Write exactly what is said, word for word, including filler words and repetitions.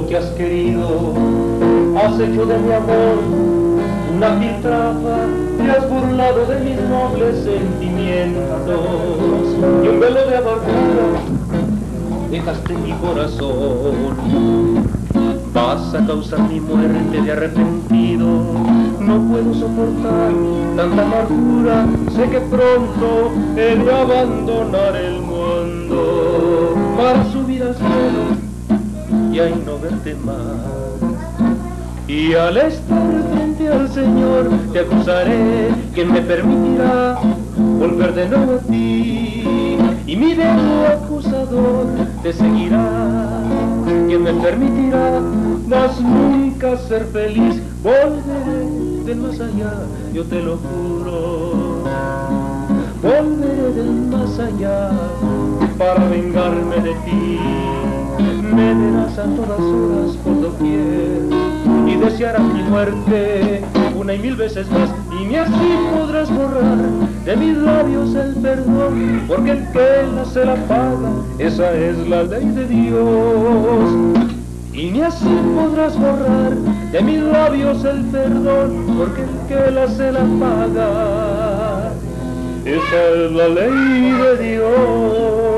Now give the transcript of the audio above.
lo que has querido. Has hecho de mi amor una piltrafa, te has burlado de mis nobles sentimientos y un velo de amargura dejaste en mi corazón. Vas a causar mi muerte de arrepentido, no puedo soportar tanta amargura, sé que pronto he de abandonar el mundo para subir al cielo y ahí no verte más. Y al estar frente al Señor te acusaré, quien me permitirá volver de nuevo a ti, y mi dedo acusador te seguirá, quien me permitirá más nunca ser feliz. Volveré del más allá, yo te lo juro, volveré del más allá para vengarme de ti. Me verás a todas horas por doquier y desearás mi muerte una y mil veces más, y ni así podrás borrar de mis labios el perdón, porque el que la se la paga, esa es la ley de Dios. Y ni así podrás borrar de mis labios el perdón, porque el que la se la paga, esa es la ley de Dios.